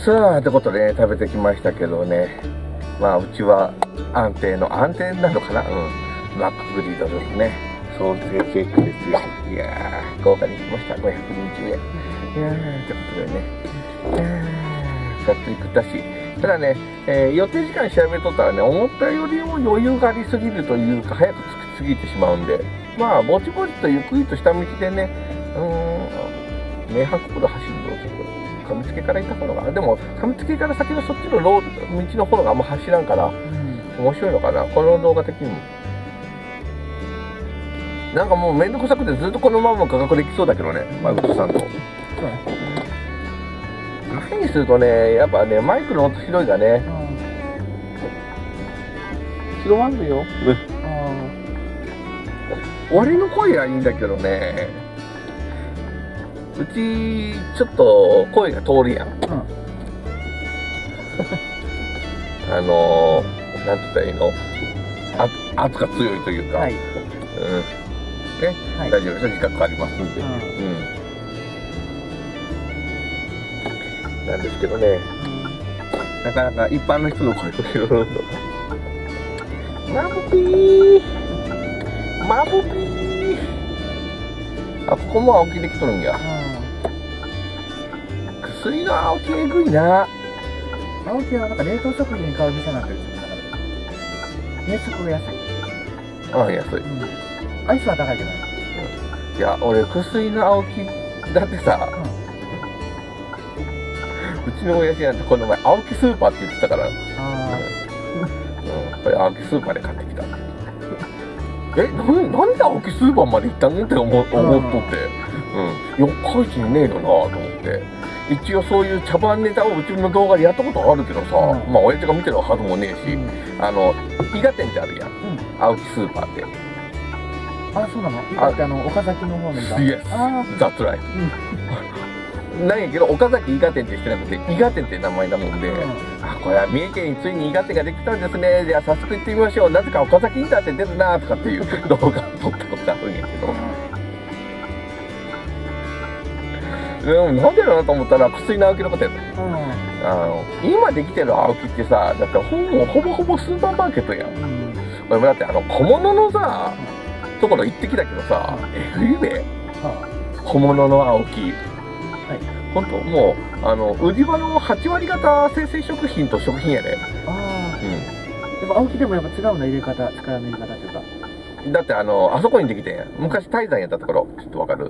さあってことで、ね、食べてきましたけどね、まあうちは安定なのかな、マックグリドルですね、ソーセージケーキですよ。いやー豪華にしました。520円。いやーってことでね、がっつり食ったし、ただね、予定時間調べとったらね、思ったよりも余裕がありすぎるというか、早く着きすぎてしまうんで、まあぼちぼちとゆっくりとした道でね、名阪国道走るの、上付から行った方が、でも上付から先のそっちの道の方があんま走らんから、面白いのかな、この動画的にも。なんかもうめんどくさくてずっとこのままの価格できそうだけどね、マイクさんと。前にするとね、やっぱね、マイクの音ひどいがね、拾わんのよ。俺の声はいいんだけどね、うちちょっと声が通るやん。なんて言ったらいいの、圧が強いというか、ね、大丈夫です、自覚ありますんで。なんですけどね、なかなか一般の人の声を拾うのが、マブピー、マブピー。あ、ここも青木できとるんや。薬の青木えぐいな。 青木はなんか冷凍食品買う店になってるんですよ。冷食が安い。 ああ、安い。 アイスは高いけどね。 いや、俺薬の青木だってさ、うちの親父なんてこの前青木スーパーって言ってたから、これ青木スーパーで買ってきた。なんで青木スーパーまで行ったのって思っとって、四日市にねえよなと思って。一応そういう茶番ネタをうちの動画でやったことあるけどさ、まあ親父が見てるはずもねえし、伊賀店ってあるやん、青木スーパーって。 あ、そうなの？伊賀って岡崎の方の伊賀。 イエス、ザッツライト。なんやけど、岡崎伊賀店ってしてなくて、伊賀店って名前だもんで、あ、これは三重県についに伊賀店ができたんですね、じゃあ早速行ってみましょう、なぜか岡崎インターって出るなとかっていう動画を撮ったことあるんやけど、でもなんでだなと思ったら、薬の青木のことやった。今できてる青木ってさ、だってほぼほぼスーパーマーケットやん。俺もだって小物のさ、ところ行ってきたけどさ、えぐいべ。小物の青木。本当もう売り場の8割方生鮮食品と食品やで。 やっぱ青木でもやっぱ違うんだ、入れ方、力の入れ方っていうか。 だってあそこにできてんやん。昔泰山やったところ、ちょっとわかる？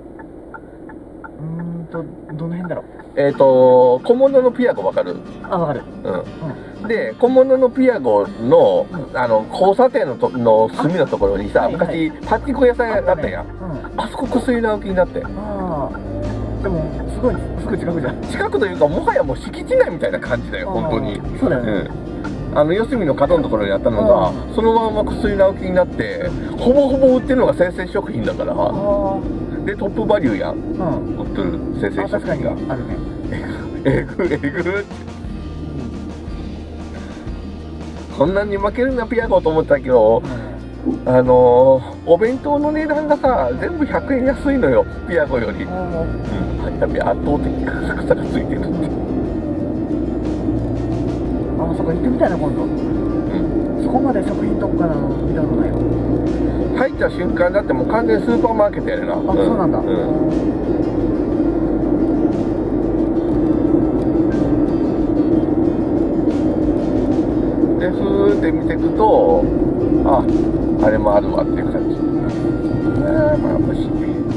どの辺だろう。 小物のピアゴわかる？ あ、わかる。 で、小物のピアゴの交差点の隅のところにさ、昔パチンコ屋さんあったやん。あそこ薬の青木になって。でもすごいすぐ近くじゃん。 近くというか、もはやもう敷地内みたいな感じだよ、本当に。 そうだよね。 四隅の角のところにあったのが、そのまま薬の青木になって、ほぼほぼ売ってるのが生鮮食品だから。で、トップバリューやん、売ってる生鮮食品が。 あるね。 えぐって。こんなに負けるなピアゴと思ったけど、お弁当の値段がさ、全部100円安いのよ、ピアゴより。やっぱ圧倒的価格差がついてるって。 そこ行ってみたいな、今度。そこまで食品特化なの見たことないよ。 入った瞬間だってもう完全スーパーマーケットやるな。 あ、そうなんだ。 で、ふーって見ていくと、あれもあるわっていう感じ。まぶしい。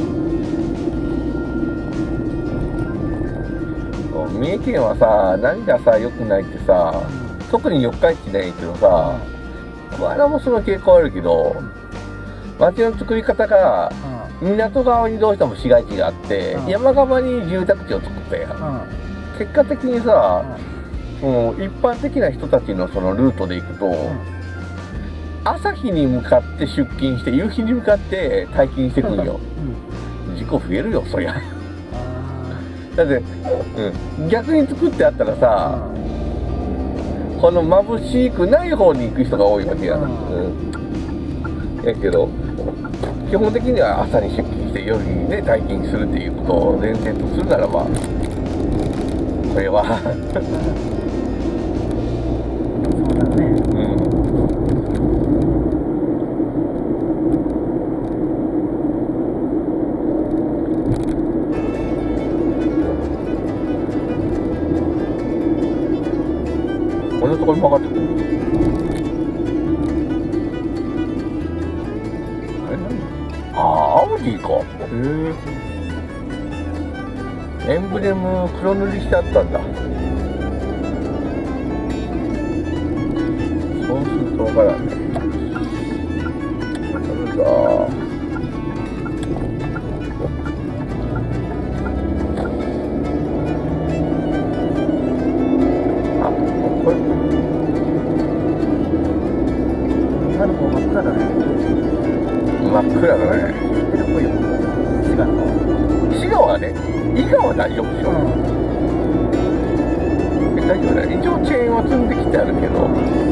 三重県はさ、何がさ、良くないってさ、特に四日市ないけどさ、あれもその傾向あるけど、街の作り方が、港側にどうしても市街地があって、山側に住宅地を作ったやん。結果的にさ、もう一般的な人たちのそのルートで行くと、朝日に向かって出勤して夕日に向かって退勤してくんよ。事故増えるよ、そりゃ。だって、逆に作ってあったらさ、この眩しくない方に行く人が多いわけやな。やけど、基本的には朝に出勤して夜にね退勤するっていうことを前提とするならば、 これはそうだね。 こんなところに曲がってくる。あ、アウディか。へえ。エンブレム黒塗りしてあったんだ。そうするとわからんね。それだ。あ、これ。 今の方真っ暗だね。 真っ暗だね。 出るっぽいよ。滋賀の。 滋賀はね、伊賀は大丈夫でしょ。大丈夫だよ。一応チェーンは積んできてあるけど。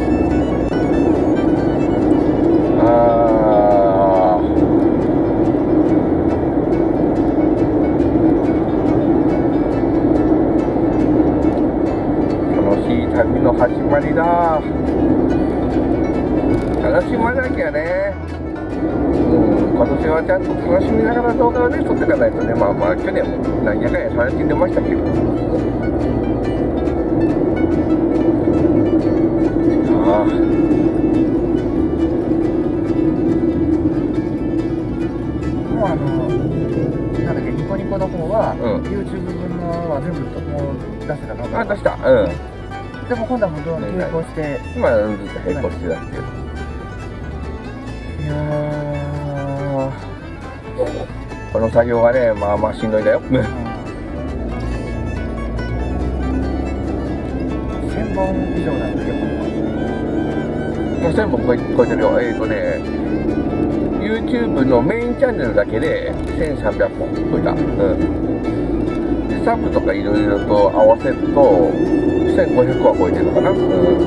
楽しい旅の始まりだ。楽しまなきゃね。今年はちゃんと楽しみながら動画をね撮っていかないとね。まあ去年も何やかんや楽しんでましたけど。 もうなんだっけ、ニコニコの方は、YouTube 分のは全部もう出せたの。 あ、出した。 でも今度はもうどう並行して。 今ずっと並行して出してる。いやー、この作業がね、まあまあしんどいだよ。1000 本以上なんだけど。 1000本超えてるよ。YouTube のメインチャンネルだけで1300本超えた。でサブとかいろいろと合わせると1500は超えてるのかな。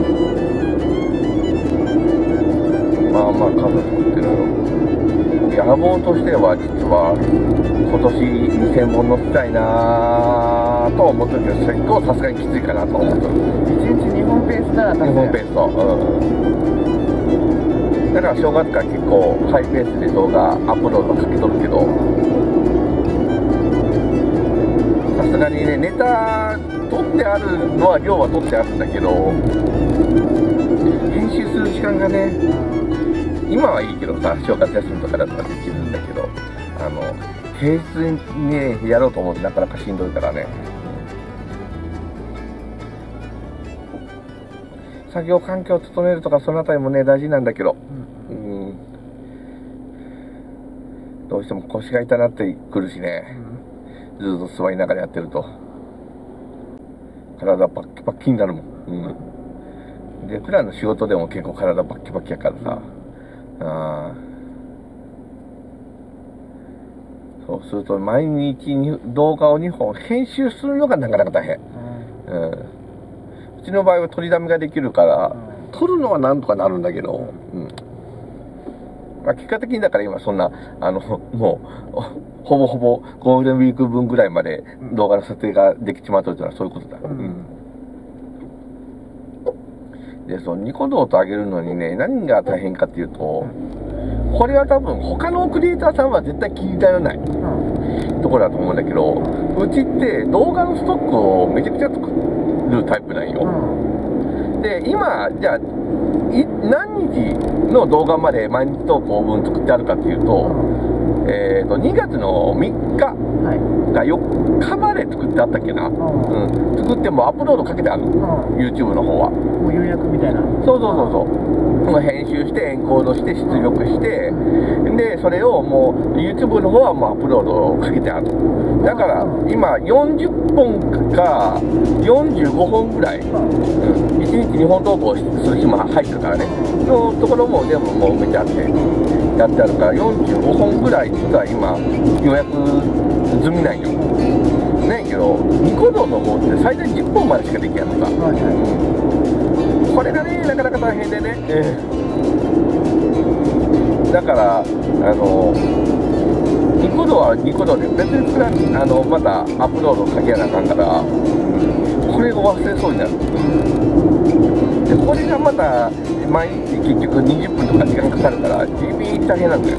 まあまあ数作ってるよ。野望としては実は今年2000本乗せたいなと思ってるけど、結構さすがにきついかなと思ってる。 1日2本ペースなら 2本ペースと。だから正月から結構ハイペースで動画アップロードかけとるけど、さすがにね、ネタ撮ってあるのは量は撮ってあるんだけど、編集する時間がね、今はいいけどさ、正月休みとかだったらできるんだけど、平日にねやろうと思ってなかなかしんどいからね。作業環境を整えるとかそのあたりもね大事なんだけど、どうしても腰が痛なってくるしね、ずっと座りながらやってると体バッキバキになるもん。で普段の仕事でも結構体バッキバキやからさ、そうすると毎日に動画を2本編集するのがなかなか大変。うちの場合は取りだめができるから、撮るのはなんとかなるんだけど、まあ、結果的にだから今そんなもうほぼほぼゴールデンウィーク分ぐらいまで動画の撮影ができちまうというのはそういうことだ。でそうニコ動と上げるのにね、何が大変かっていうと、これは多分他のクリエイターさんは絶対気にならないところだと思うんだけど、うちって動画のストックをめちゃくちゃ作るタイプなんよ。で今じゃあ何日の動画まで毎日投稿分作ってあるかっていうと、2月の3日が4日まで作ってあったっけな。作ってもアップロードかけてある、YouTube の方はもう予約みたいな。 そう編集してエンコードして出力して、でそれをもう YouTube の方はもうアップロードかけてある。だから今40本か45本ぐらい、1日2本投稿する日も入ってるからね、のところも全部もう埋めてあってやってあるから45本ぐらい実は今予約済みなんよね。けどニコ動の方って最大10本までしかできないのか、これがねなかなか大変でね、だからニコ動はニコ動で別にまたアップロードかけやなあかんから、 これが忘れそうになる。でこれがまた毎日結局20分とか時間かかるから地味に大変なんだよ。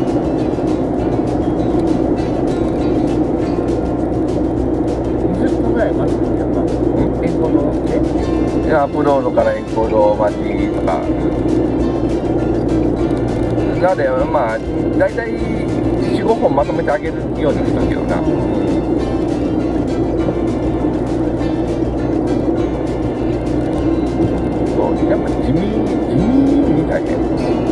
20分ぐらい待つんやっぱエンコードで、 いやアップロードからエンコード待ちとか、なのでまあ大体 4,5 本まとめてあげるようにしてるけどな。そうやっぱ地味に大変。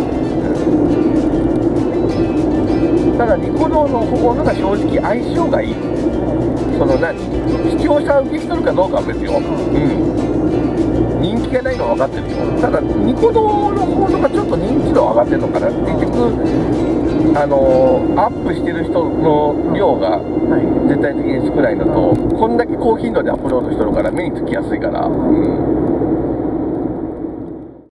ただニコ動の方が正直相性がいい。その視聴者受けしとるかどうかは別よ。人気がないのは分かってるよ。ただニコ動の方がちょっと認知度上がってるのかな。結局アップしてる人の量が絶対的に少ないのと、こんだけ高頻度でアップロードしてるから目につきやすいから。